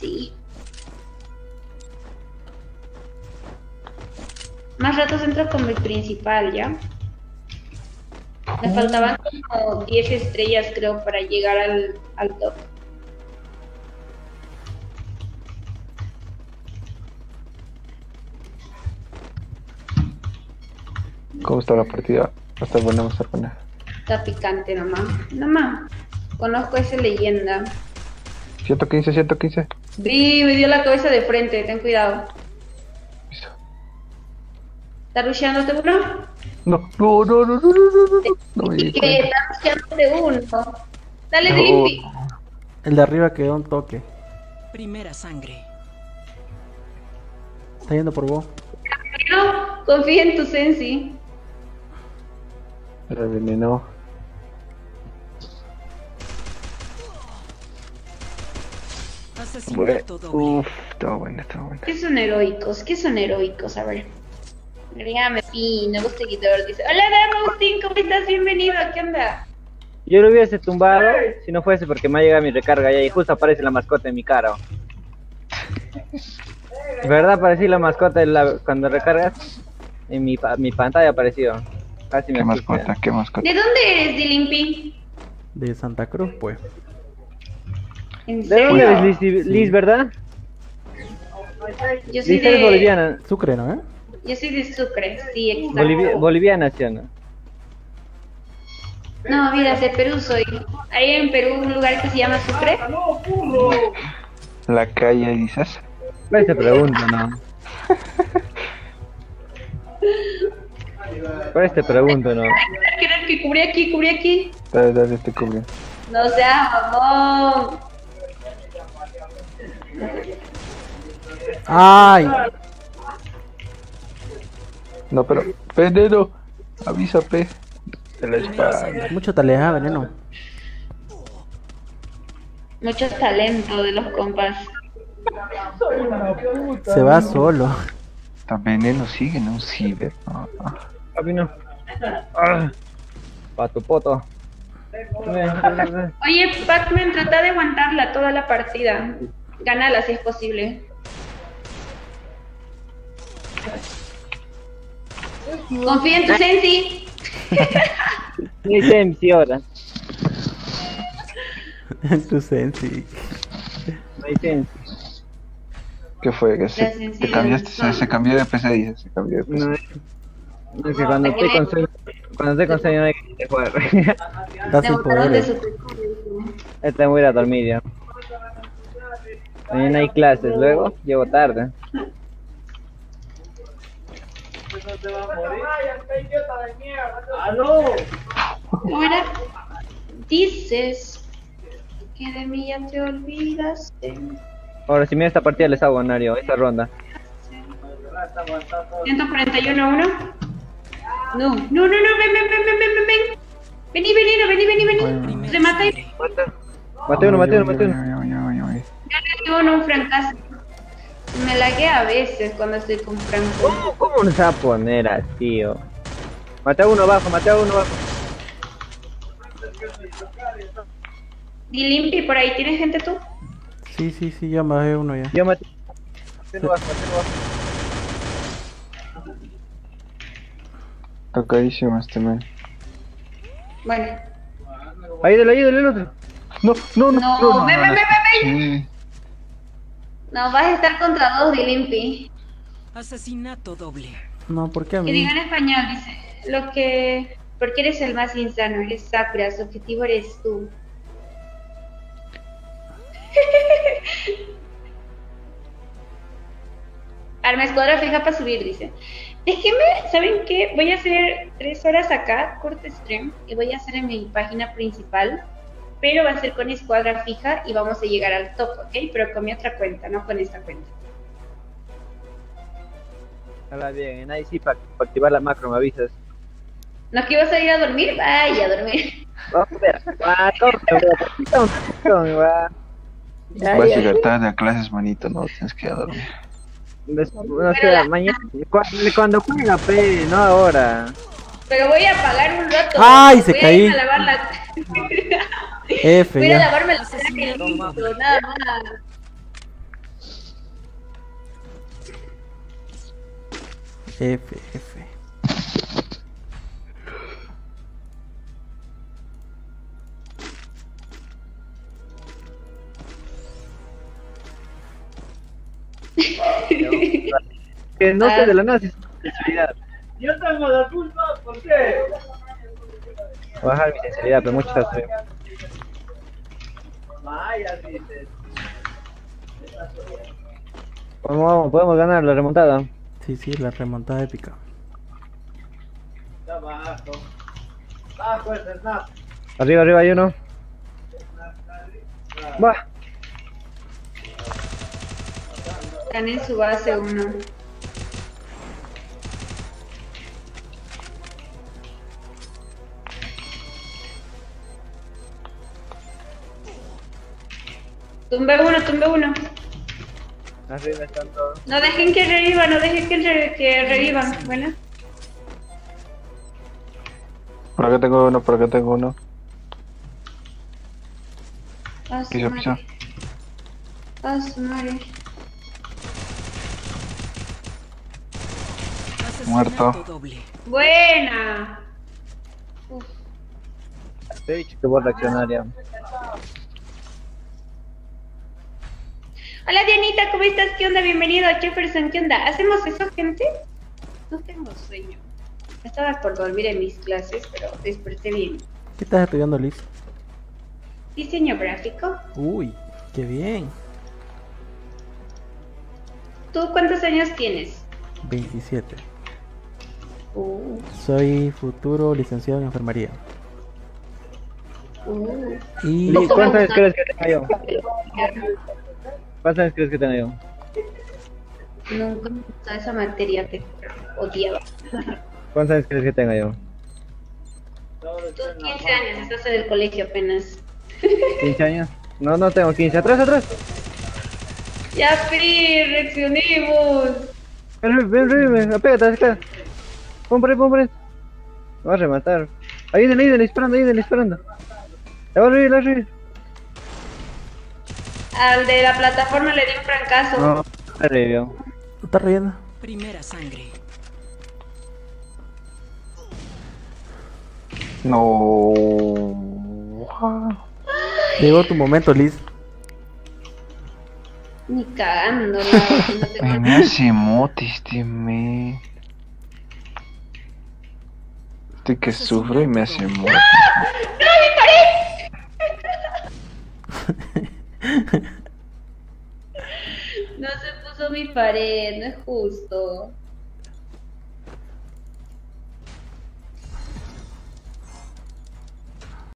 Sí. Más ratos entro con mi principal, ¿ya? Me faltaban como 10 estrellas, creo, para llegar al top. ¿Cómo está la partida? Va a estar buena, va a estar buena. Está picante nomás. Nomás. Conozco esa leyenda. 115, 115. Sí, me dio la cabeza de frente, ten cuidado. Listo. ¿Está rusheándote uno? No, no, no, no, no, no, no, no. No me di ¿Qué? cuenta. Está rusheándote uno. Dale, No. Dilimpi. El de arriba quedó un toque. Primera sangre. Está yendo por vos. No, confía en tu sensi. Me envenenó. Asesinato doble. Uf, estaba buena, estaba buena. ¿Qué son heroicos? ¿Qué son heroicos? A ver. Agregame pin, nuevo seguidor. Dice: Hola, Dama Agustín, ¿cómo estás? Bienvenido. ¿Qué onda? Yo lo hubiese tumbado si no fuese porque me ha llegado mi recarga ya y justo aparece la mascota en mi cara. ¿Verdad? Apareció la mascota cuando recargas. En mi pantalla apareció. Casi me ¿Qué asusta. mascota? ¿Qué mascota? ¿De dónde eres, Dilimpi? De Santa Cruz, pues. ¿En ¿De serio? dónde eres, Liz, verdad? Yo soy Liz es de... boliviana. Sucre, ¿no? Yo soy de Sucre, sí, exacto. Boliviana, ¿sí o no? No, mira, de Perú soy. Hay en Perú un lugar que se llama Sucre. La calle, dices. No te pregunto, ¿no? Por este pregunto, ¿no? Que cubrí aquí. Dale, dale, te cubrió. No seas mamón. ¡Ay! No, pero. Veneno. Avisa, P. De la espada. Mucho taleja, veneno. Mucho talento de los compas. Se va solo. Está veneno, sigue en un ciber. No, no. Papi, no. Ah, pa' tu poto. Oye, Pac-Man, trata de aguantarla toda la partida. Gánala si es posible. Confía en tu sensi. Ni sé si ahora. Tu sensi. No hay sense. ¿Qué fue? ¿Que La se, sensibilidad. te cambiaste? Se cambió de PC, dice. Se cambió de PC. No, es que cuando estoy con sueño no hay que jugar. Está Me sin botaron de poderes. su... Este voy a ir a dormir ya. Mañana hay clases, luego llego tarde. Ahora dices que de mí ya te olvidaste. Ahora, si mira esta partida les hago Nario, esta ronda. 141-1. No, ven. Vení. Remata y Mate uno. Ay, ay. yo no un fracaso. Me lagué a veces cuando estoy con Franco. ¿Cómo nos va a poner así, tío? Mate a uno abajo. Y Limpi, por ahí, ¿tienes gente tú? Sí, ya me bajé uno ya. Yo mate uno abajo. Tocadísimo este man. Bueno. Ayúdale el otro. No, ven. Sí. No, vas a estar contra dos de Limpi. Asesinato doble. No, ¿por qué a Que mí? diga en español, dice. Porque eres el más insano, eres Sakura, su objetivo eres tú. Arma escuadra fija para subir, dice. Déjenme, ¿saben qué? Voy a hacer 3 horas acá, corte stream, y voy a hacer en mi página principal, pero va a ser con escuadra fija y vamos a llegar al top, ¿ok? Pero con mi otra cuenta, no con esta cuenta. Habla bien, ahí sí para activar la macro me avisas. ¿No es que ibas a ir a dormir? Vaya, a dormir. Vamos a ver. Vas a llegar tarde a clases, manito. No, tienes que ir a dormir. No sé, mañana. Cuando juega, pe, no ahora. Pero voy a pagar un rato. ¡Ay, se voy caí! A ir a lavar la... F Voy a ya. lavarme la cara, nada más. F, F. Que no sé de la nada si es sensibilidad. Yo tengo la culpa, ¿por qué? Voy a bajar mi sensibilidad, pero mucho está feo. Vaya, dices. Podemos ganar la remontada. Sí, sí, la remontada épica. Está bajo. Bajo el snap. Arriba hay uno. Va. Están en su base uno. Tumbe uno. Arriba están todos. No dejen que revivan, que revivan. Bueno. Por acá tengo uno. A su Pisa. madre. A su madre. Asesinato Muerto. doble. Buena. Uf. Te he dicho que voy a reaccionar ya. Hola Dianita, ¿cómo estás? ¿Qué onda? Bienvenido a Jefferson, ¿qué onda? ¿Hacemos eso, gente? No tengo sueño. Estaba por dormir en mis clases, pero desperté bien. ¿Qué estás estudiando, Liz? Diseño gráfico. Uy, qué bien. ¿Tú cuántos años tienes? 27. Uh, Soy futuro licenciado en enfermería. Y Liz, ¿cuántos años crees que tenga yo? ¿Cuántos años crees que tenga yo? nunca me gustaba esa materia, te odiaba. ¿Cuántos años crees que tenga yo? Tú 15 años, estás en el colegio apenas. ¿15 años? No tengo 15. Atrás. Ya, Pri, reaccionemos. Ven, apégate, acá. Pon por ahí. Me va a rematar. Ahí vienen disparando. Le va a revivir. Al de la plataforma le di un francazo. No, me revivió. está riendo. Primera sangre. No. Llegó tu momento, Liz. Ni cagando, no te Ay, me hace motis, dime. Estoy que sufro y me hace motis. No se puso mi pared, no es justo.